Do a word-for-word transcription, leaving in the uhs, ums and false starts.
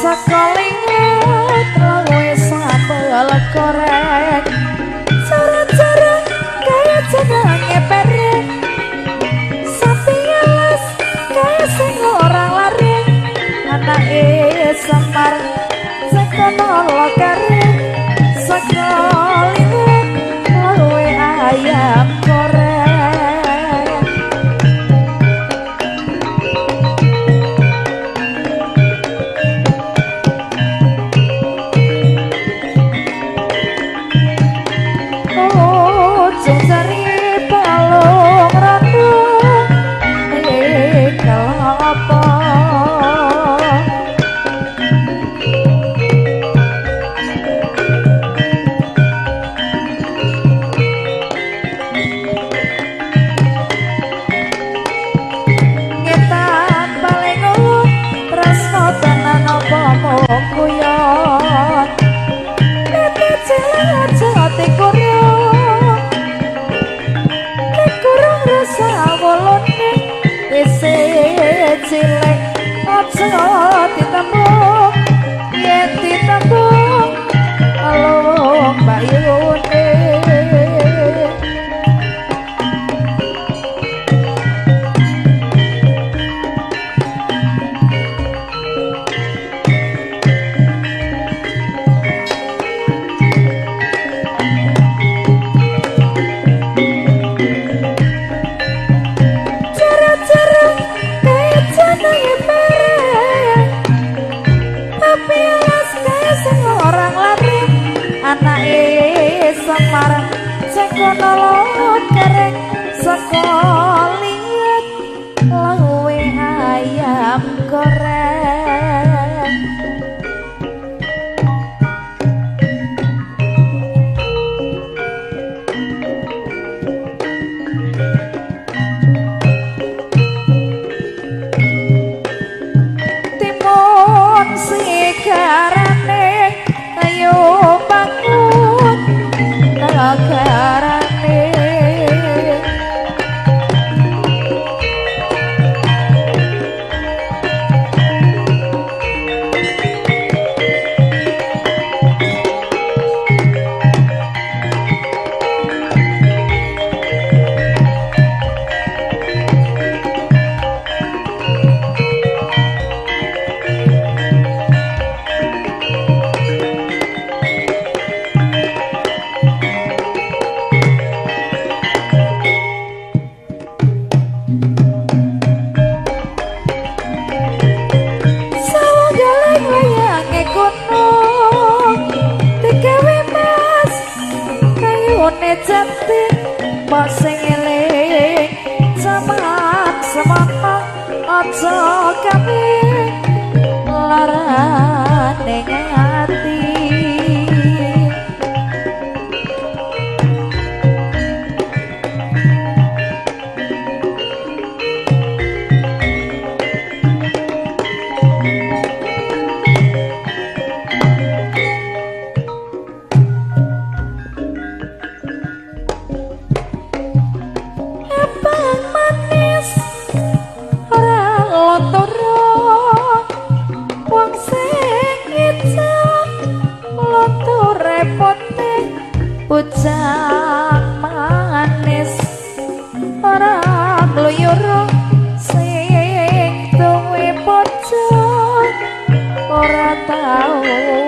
sekolinget lawe sambal korek cara-cara kaya jenenge perek sapi ngeles kaya sing orang lari anake Semar sekono lokarek sekolinget lawe ayam korek oh cari balong randu eh kelapa kuyon tete cilik jati kurung kurung rasa wolone isi cilik aja ditembung yen ditembung alung bayune Semar sekono kerek sekolinget lawe ayam goreng timun sigarane ayo bangun nagarane jati mbok sing eling semangat semangat aja kabeh larane ati bujang manis ora gluyur sing duwe bojong ora tau